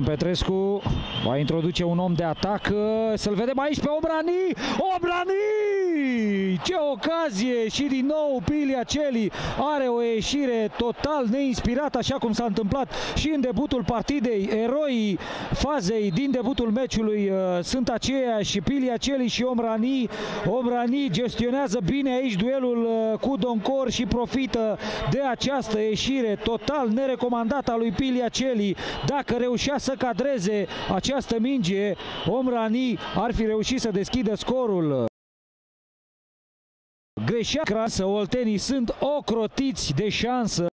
Petrescu va introduce un om de atac. Să-l vedem aici pe Omrani. Omrani! Ce ocazie! Și din nou Piliaceli are o ieșire total neinspirată, așa cum s-a întâmplat și în debutul partidei. Eroii fazei din debutul meciului sunt aceiași, Piliaceli și Omrani. Omrani gestionează bine aici duelul cu Doncor și profită de această ieșire total nerecomandată a lui Piliaceli. Dacă reușea să cadreze această minge, Omrani ar fi reușit să deschidă scorul. Greșeală, oltenii sunt ocrotiți de șansă.